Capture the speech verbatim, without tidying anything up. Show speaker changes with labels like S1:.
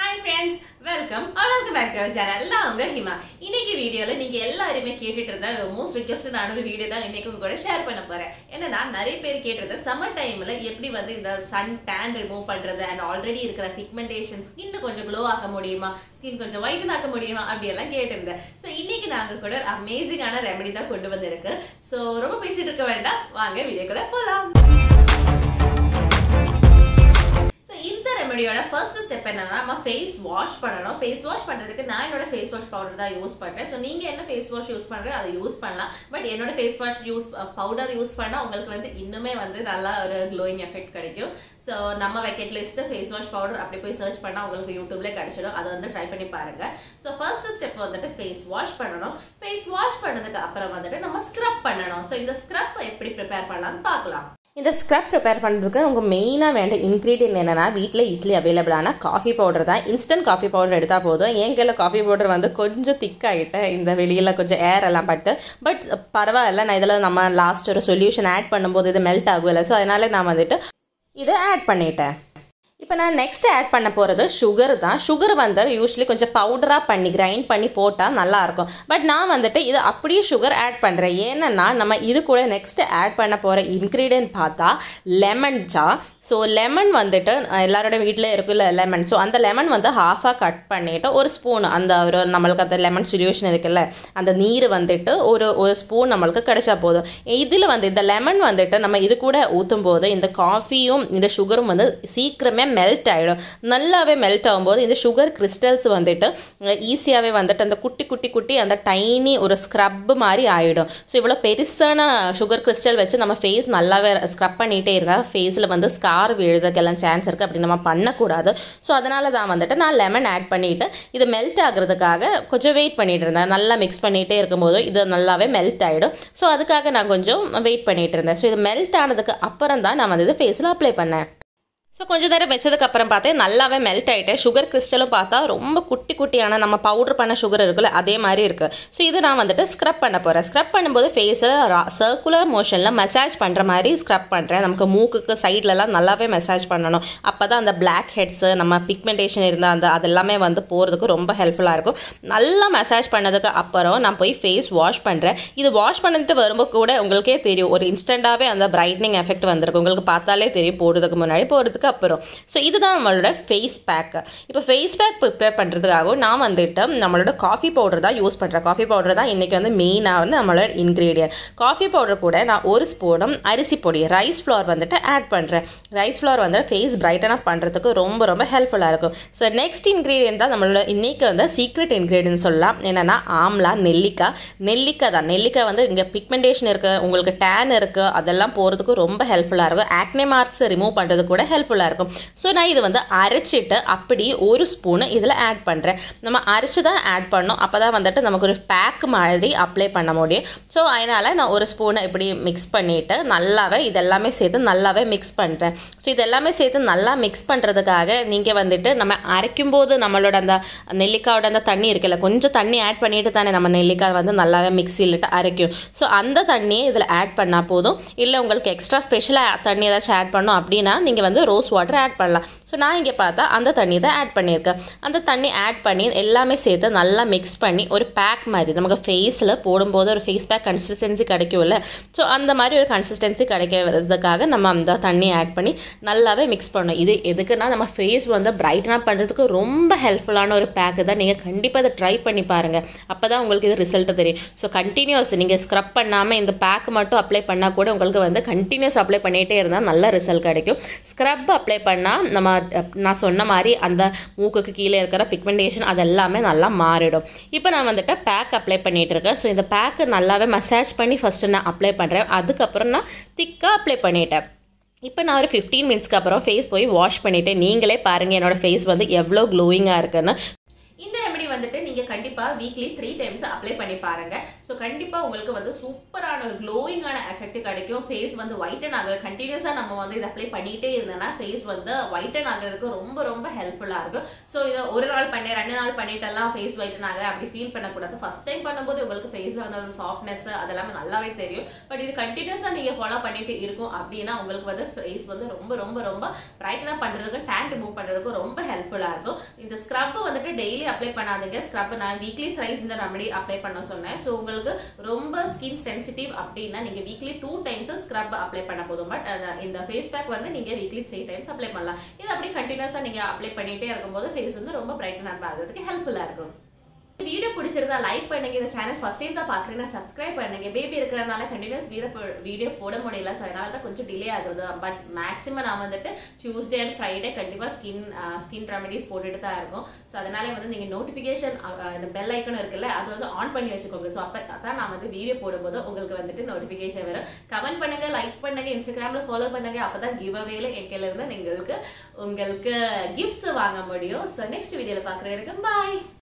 S1: Hi friends, welcome or welcome back to our channel. நான் உங்க ஹிமா. இன்னைக்கு வீடியோல நீங்க எல்லாரும் கேட்டிட்டு இருந்த most requested ஆன ஒரு வீடியோ தான் இன்னைக்கு உங்க கூட ஷேர் பண்ண போறேன். என்னன்னா நிறைய பேர் கேட்டிருந்த சம்மர் டைம்ல எப்படி வந்து இந்த sun tan ரிமூவ் பண்றது and already இருக்கிற pigmentation skin கொஞ்சம் glow ஆக்க முடியுமா, skin கொஞ்சம் whiten ஆக்க முடியுமா அப்படி எல்லாம் கேட்டிருந்த. சோ இன்னைக்கு நாங்க கூட அமேசிங் ஆன ரெமெடி தான் கொண்டு வந்திருக்கு. சோ ரொம்ப பேசிட்டு இருக்க வேண்டாம், வாங்க வீடியோக்குள்ள போலாம். So, இந்த ரெமெடியோட ஃபர்ஸ்ட் ஸ்டெப் என்னன்னா நம்ம ஃபேஸ் வாஷ் பண்ணணும். ஃபேஸ் வாஷ் பண்றதுக்கு நான் என்னோட ஃபேஸ் வாஷ் பவுடர் தான் யூஸ் பண்றேன். ஸோ நீங்க என்ன ஃபேஸ் வாஷ் யூஸ் பண்றீங்க அதை யூஸ் பண்ணலாம். பட் என்னோட face wash use powder use பண்ணா உங்களுக்கு வந்து இன்னுமே வந்து நல்லா ஒரு க்ளோயிங் எஃபெக்ட் கிடைக்கும். ஸோ நம்ம வெக்கெட் லிஸ்ட் ஃபேஸ் வாஷ் பவுடர் அப்படி போய் சர்ச் பண்ணா உங்களுக்கு யூடியூப்ல கிடைச்சிடும். அதை வந்து ட்ரை பண்ணி பாருங்க. ஸோ ஃபர்ஸ்ட் ஸ்டெப் வந்துட்டு ஃபேஸ் வாஷ் பண்ணணும். ஃபேஸ் வாஷ் பண்ணதுக்கு அப்புறம் வந்துட்டு நம்ம ஸ்க்ரப் பண்ணணும். ஸோ இந்த ஸ்க்ரப் எப்படி ப்ரிப்பேர் பண்ணலாம்னு பார்க்கலாம்.
S2: இந்த ஸ்க்ரப் ப்ரிப்பேர் பண்ணுறதுக்கு உங்கள் மெயினாக வேண்ட இன்க்ரீடியன்ட் என்னென்னா வீட்டில் ஈஸிலி அவைலபிளான காஃபி பவுடர் தான். இன்ஸ்டன்ட் காஃபி பவுடர் எடுத்தால் போதும். என் கையில் காஃபி பவுடர் வந்து கொஞ்சம் திக்காகிட்டேன், இந்த வெளியில் கொஞ்சம் ஏர் எல்லாம் பட்டு. பட் பரவாயில்ல, நான் இதில் நம்ம லாஸ்ட் ஒரு சொல்யூஷன் ஆட் பண்ணும்போது இது மெல்ட் ஆகும்ல, ஸோ அதனால் நான் வந்துட்டு இதை ஆட் பண்ணிட்டேன். இப்போ நான் நெக்ஸ்ட் ஆட் பண்ண போகிறது சுகர் தான். சுகர் வந்து யூஸ்வலி கொஞ்சம் பவுடராக பண்ணி கிரைண்ட் பண்ணி போட்டால் நல்லாயிருக்கும். பட் நான் வந்துட்டு இது அப்படியே சுகர் ஆட் பண்ணுறேன். ஏன்னா நம்ம இது கூட நெக்ஸ்ட் ஆட் பண்ண போகிற இன்க்ரீடியன்ட் பார்த்தா லெமன் ஜா. ஸோ லெமன் வந்துட்டு எல்லாரோட வீட்டில் இருக்குல்ல லெமன். ஸோ அந்த லெமன் வந்து ஹாஃபாக கட் பண்ணிவிட்டு ஒரு ஸ்பூன் அந்த ஒரு நம்மளுக்கு அந்த லெமன் சொல்யூஷன் இருக்குல்ல அந்த நீர் வந்துட்டு ஒரு ஒரு ஸ்பூன் நம்மளுக்கு கிடைச்சா போதும். இதில் வந்து இந்த லெமன் வந்துட்டு நம்ம இது கூட ஊற்றும் போது இந்த காஃபியும் இந்த சுகரும் வந்து சீக்கிரமே மெல்ட் ஆகிடும். நல்லாவே மெல்ட் ஆகும்போது இந்த சுகர் கிறிஸ்டல்ஸ் வந்துட்டு ஈஸியாகவே வந்துட்டு அந்த குட்டி குட்டி குட்டி அந்த டைனி ஒரு ஸ்க்ரப் மாதிரி ஆகிடும். ஸோ இவ்வளோ பெருசான சுகர் கிறிஸ்டல் வச்சு நம்ம ஃபேஸ் நல்லாவே ஸ்க்ரப் பண்ணிகிட்டே இருந்தால் ஃபேஸில் வந்து ஸ்கார் விழுறதுக்கெல்லாம் சான்ஸ் இருக்குது. அப்படி நம்ம பண்ணக்கூடாது. ஸோ அதனால தான் வந்துட்டு நான் லெமன் ஆட் பண்ணிவிட்டு இது மெல்ட் ஆகுறதுக்காக கொஞ்சம் வெயிட் பண்ணிகிட்டு இருந்தேன். நல்லா மிக்ஸ் பண்ணிகிட்டே இருக்கும்போது இது நல்லாவே மெல்ட் ஆகிடும். ஸோ அதுக்காக நான் கொஞ்சம் வெயிட் பண்ணிகிட்டு இருந்தேன். ஸோ இது மெல்ட் ஆனதுக்கு அப்புறம் தான் நான் வந்து இது ஃபேஸில் அப்ளை பண்ணேன். ஸோ கொஞ்சம் நேரம் வச்சதுக்கப்புறம் பார்த்தேன் நல்லாவே மெல்ட் ஆகிட்டேன். சுகர் கிறிஸ்டலும் பார்த்தா ரொம்ப குட்டி குட்டியான நம்ம பவுடர் பண்ண சுகர் இருக்குல்ல அதே மாதிரி இருக்குது. ஸோ இது நான் வந்துட்டு ஸ்க்ரப் பண்ண போகிறேன். ஸ்க்ரப் பண்ணும்போது ஃபேஸில் சர்க்குலர் மோஷனில் மசாஜ் பண்ணுற மாதிரி ஸ்க்ரப் பண்ணுறேன். நமக்கு மூக்குக்கு சைட்லலாம் நல்லாவே மசாஜ் பண்ணணும். அப்போ தான் அந்த பிளாக் ஹெட்ஸு நம்ம பிக்மெண்டேஷன் இருந்தால் அந்த அதெல்லாமே வந்து போகிறதுக்கு ரொம்ப ஹெல்ப்ஃபுல்லாக இருக்கும். நல்லா மசாஜ் பண்ணதுக்கு அப்புறம் நான் போய் ஃபேஸ் வாஷ் பண்ணுறேன். இது வாஷ் பண்ணிட்டு வரும்போது கூட உங்களுக்கே தெரியும் ஒரு இன்ஸ்டண்ட்டாகவே அந்த பிரைட்னிங் எஃபெக்ட் வந்திருக்கு. உங்களுக்கு பார்த்தாலே தெரியும் போடுறதுக்கு முன்னாடி போகிறதுக்கு அப்புறம். ஸோ இதுதான் நம்மளோட ஃபேஸ் பேக். இப்போ ஃபேஸ் பேக் ப்ரிப்பேர் பண்ணுறதுக்காகவும் நான் வந்துட்டு நம்மளோட காஃபி பவுடர் தான் யூஸ் பண்ணுறேன். காஃபி பவுடர் தான் இன்றைக்கி வந்து மெயினாக வந்து நம்மளோட இன்க்ரீடியன்ட். காஃபி பவுடர் கூட நான் ஒரு ஸ்பூனும் அரிசி பொடி ரைஸ் ஃப்ளோர் வந்துட்டு ஆட் பண்ணுறேன். ரைஸ் ஃப்ளோர் வந்து ஃபேஸ் பிரைட்டன் அப் பண்ணுறதுக்கு ரொம்ப ரொம்ப ஹெல்ப்ஃபுல்லாக இருக்கும். ஸோ நெக்ஸ்ட் இன்க்ரீடியன்ட் தான் நம்மளோட இன்றைக்கி வந்து சீக்ரெட் இன்க்ரீடியன்ட் சொல்லலாம். என்னென்னா ஆம்லா நெல்லிக்காய். நெல்லிக்காய் தான். நெல்லிக்காய் வந்து இங்கே பிக்மெண்டேஷன் இருக்குது, உங்களுக்கு டேன் இருக்குது, அதெல்லாம் போகிறதுக்கு ரொம்ப ஹெல்ப்ஃபுல்லாக இருக்கும். ஆக்னே மார்க்ஸ் ரிமூவ் பண்ணுறது கூட ஹெல்ப்ஃபுல்லாக இருக்கும். ஸோ நான் இது வந்து அரைச்சிட்டு அப்படி ஒரு ஸ்பூனு இதில் ஆட் பண்ணுறேன். நம்ம அரைச்சி தான் ஆட் பண்ணோம். அப்போ தான் வந்துட்டு நமக்கு ஒரு பேக் மாதிரி அப்ளை பண்ண முடியும். ஸோ அதனால் நான் ஒரு ஸ்பூனை இப்படி மிக்ஸ் பண்ணிவிட்டு நல்லாவே இதெல்லாமே சேர்த்து நல்லாவே மிக்ஸ் பண்ணுறேன். ஸோ இதெல்லாமே சேர்த்து நல்லா மிக்ஸ் பண்ணுறதுக்காக நீங்கள் வந்துட்டு நம்ம அரைக்கும்போது நம்மளோட அந்த நெல்லிக்காயோட அந்த தண்ணி இருக்குல்ல கொஞ்சம் தண்ணி ஆட் பண்ணிட்டு தானே நம்ம நெல்லிக்காய் வந்து நல்லாவே மிக்ஸிலிட்டு அரைக்கும். ஸோ அந்த தண்ணியை இதில் ஆட் பண்ணால் போதும். இல்லை உங்களுக்கு எக்ஸ்ட்ரா ஸ்பெஷலாக தண்ணி ஏதாச்சும் ஆட் பண்ணோம் அப்படின்னா நீங்கள் வந்து ரோஸ் வாட்டர் ஆட் பண்ணலாம். ஸோ நான் இங்கே பார்த்தா அந்த தண்ணி தான் ஆட் பண்ணியிருக்கேன். அந்த தண்ணி ஆட் பண்ணி எல்லாமே சேர்த்து நல்லா மிக்ஸ் பண்ணி ஒரு பேக் மாதிரி நமக்கு ஃபேஸில் போடும்போது ஒரு ஃபேஸ் பேக் கன்சிஸ்டன்சி கிடைக்கும்ல. ஸோ அந்த மாதிரி ஒரு கன்சிஸ்டன்சி கிடைக்கிறதுக்காக நம்ம அந்த தண்ணி ஆட் பண்ணி நல்லாவே மிக்ஸ் பண்ணணும். இது எதுக்குன்னா நம்ம ஃபேஸ் வந்து பிரைட்டன் அப் பண்ணுறதுக்கு ரொம்ப ஹெல்ப்ஃபுல்லான ஒரு பேக்கு தான். நீங்கள் கண்டிப்பாக அதை ட்ரை பண்ணி பாருங்கள். அப்போ தான் உங்களுக்கு இது ரிசல்ட்டு தெரியும். ஸோ கண்டினியூஸ் நீங்கள் ஸ்க்ரப் பண்ணாமல் இந்த பேக் மட்டும் அப்ளை பண்ணால் கூட உங்களுக்கு வந்து கண்டினியூஸ் அப்ளை பண்ணிகிட்டே இருந்தால் நல்ல ரிசல்ட் கிடைக்கும். ஸ்க்ரப் அப்ளை பண்ணால் நம்ம நான் சொன்ன மாதிரி அந்த மூக்குக்கு கீழே இருக்கிற பிக்மெண்டேஷன் அதெல்லாமே நல்லா மாறிடும். இப்போ நான் வந்துட்டு பேக் அப்ளை பண்ணிகிட்டு இருக்கேன். ஸோ இந்த பேக்கு நல்லாவே மசாஜ் பண்ணி ஃபஸ்ட்டு நான் அப்ளை பண்ணுறேன். அதுக்கப்புறம் நான் திக்காக அப்ளை பண்ணிட்டேன். இப்போ நான் ஒரு ஃபிஃப்டீன் மினிட்ஸ்க்கு அப்புறம் ஃபேஸ் போய் வாஷ் பண்ணிவிட்டேன். நீங்களே பாருங்கள் என்னோடய ஃபேஸ் வந்து எவ்வளோ க்ளோயிங்காக இருக்குன்னு.
S1: இந்த ரெமெடி வந்துட்டு நீங்க கண்டிப்பா வீக்லி த்ரீ டைம்ஸ் அப்ளை பண்ணி பாருங்க. ஸோ கண்டிப்பா உங்களுக்கு வந்து சூப்பரான ஒரு க்ளோயிங்கான எஃபெக்ட் கிடைக்கும். ஃபேஸ் வந்து ஒயிட்டன் ஆகுது. கண்டினியூஸா நம்ம வந்து இதை அப்ளை பண்ணிட்டே இருந்தோம்னா ஃபேஸ் வந்து ஒயிட்டன் ஆகுறதுக்கு ரொம்ப ரொம்ப ஹெல்ப்ஃபுல்லா இருக்கும். ஸோ இதை ஒரு நாள் பண்ணி ரெண்டு நாள் பண்ணிட்டெல்லாம் ஃபேஸ் ஒயிட்டன் ஆக அப்படி ஃபீல் பண்ணக்கூடாது. ஃபர்ஸ்ட் டைம் பண்ணும்போது உங்களுக்கு ஃபேஸ்ல வந்து ஒரு சாஃப்ட்னஸ் அதெல்லாமே நல்லாவே தெரியும். பட் இது கண்டினியூஸா நீங்க ஃபாலோ பண்ணிட்டு இருக்கும் அப்படின்னா உங்களுக்கு வந்து ஃபேஸ் வந்து ரொம்ப ரொம்ப ரொம்ப பிரைட்டனா பண்றதுக்கு டேன் ரிமூவ் பண்றதுக்கு ரொம்ப ஹெல்ப்ஃபுல்லா இருக்கும். இந்த ஸ்க்ரப் வந்துட்டு டெய்லி அப்ளை பண்ணாதீங்க. ஸ்க்ரப் நான் வீக்லி த்ரைஸ் இந்த ரெமடி அப்ளை பண்ண சொன்னேன். ஸோ உங்களுக்கு ரொம்ப ஸ்கின் சென்சிட்டிவ் அப்படின்னா நீங்க weekly two times scrub apply பண்ண போதும். பட் இந்த ஃபேஸ் பேக் வந்து நீங்க வீக்லி த்ரீ டைம்ஸ் அப்ளை பண்ணலாம். இது அப்படி கண்டினியூஸா நீங்க அப்ளை பண்ணிட்டே இருக்கும்போது ஃபேஸ் வந்து ரொம்ப பிரைட்டனா ஆகிறதுக்கு ஹெல்ப்ஃபுல்லா இருக்கும். வீடியோ பிடிச்சிருந்தா லைக் பண்ணுங்க. இந்த சேனல் ஃபர்ஸ்ட் டைம் தான் பாக்குறீங்கன்னா சப்ஸ்கிரைப் பண்ணுங்க. பேபி இருக்கிறதுனால கண்டினியூஸ் வீடியோ போட முடியல. ஸோ அதனால தான் கொஞ்சம் டிலே ஆகுது. பட் மேக்ஸிமம் நான் வந்துட்டு டியூஸ்டே அண்ட் ஃப்ரைடே கண்டிப்பா ஸ்கின் ஸ்கின் ரெமடிஸ் போட்டுட்டு தான் இருக்கும். ஸோ அதனால வந்து நீங்க நோட்டிஃபிகேஷன் இந்த பெல் ஐக்கன் இருக்குல்ல அது வந்து ஆன் பண்ணி வச்சுக்கோங்க. ஸோ அப்போ அதான் நான் வந்து வீடியோ போடும்போது உங்களுக்கு வந்துட்டு நோட்டிஃபிகேஷன் வரும். கமெண்ட் பண்ணுங்க, லைக் பண்ணுங்க, இன்ஸ்டாகிராம்ல ஃபாலோ பண்ணுங்க. அப்பதான் கிவ் அவேல என் கையில இருந்து உங்களுக்கு உங்களுக்கு கிஃப்ட்ஸ் வாங்க முடியும். ஸோ நெக்ஸ்ட் வீடியோல பாக்குற வரைக்கும் பாய்.